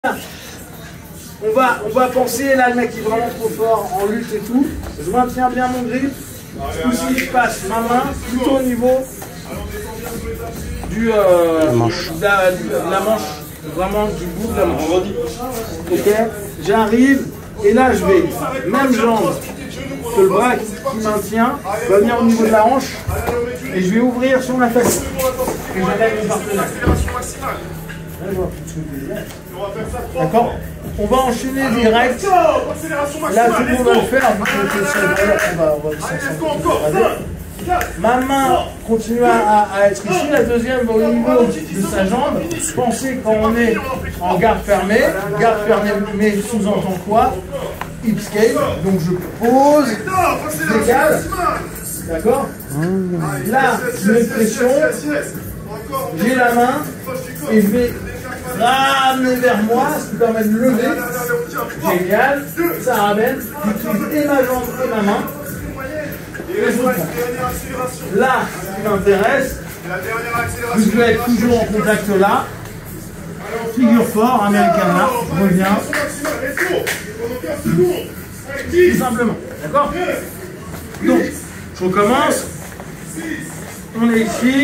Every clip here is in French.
On va penser, là le mec est vraiment trop fort en lutte et tout. Je maintiens bien mon grip. Ici je passe ma main plutôt au niveau du, de la manche, vraiment du bout de la manche. Ok, j'arrive et là je vais, même jambe que le bras qui maintient, va venir au niveau de la hanche et je vais ouvrir sur ma fesse. Et j'attaque mon partenaire. D'accord? On va enchaîner direct. Là, tout le monde va le faire. Ma main continue à être ici. La deuxième va au niveau de sa jambe. Pensez quand on est en garde fermée. Garde fermée, mais sous-entend quoi? Hip scale. Donc je pose, je décale. D'accord? Là, je mets pression. J'ai la main et je vais ramener vers moi, ce qui permet de lever. Génial, ça ramène. J'utilise et ma jambe et ma main. Et je reprends. Là, ce qui m'intéresse, je vais être toujours en contact là. Figure fort, American Art, je reviens. Tout simplement, d'accord? Donc, je recommence. On est ici.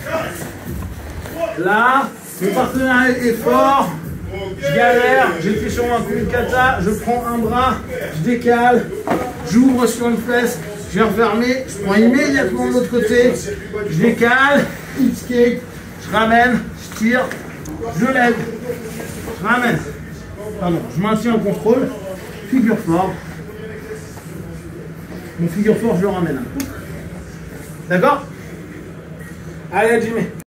Là, mon partenaire est fort, je galère, j'ai fait sur un coup de kata, je prends un bras, je décale, j'ouvre sur une fesse, je vais refermer, je prends immédiatement de l'autre côté, je décale, hip skate, je ramène, je tire, je lève, je ramène, pardon, je maintiens le contrôle, figure fort, mon figure fort je le ramène. D'accord? Allez Jimmy.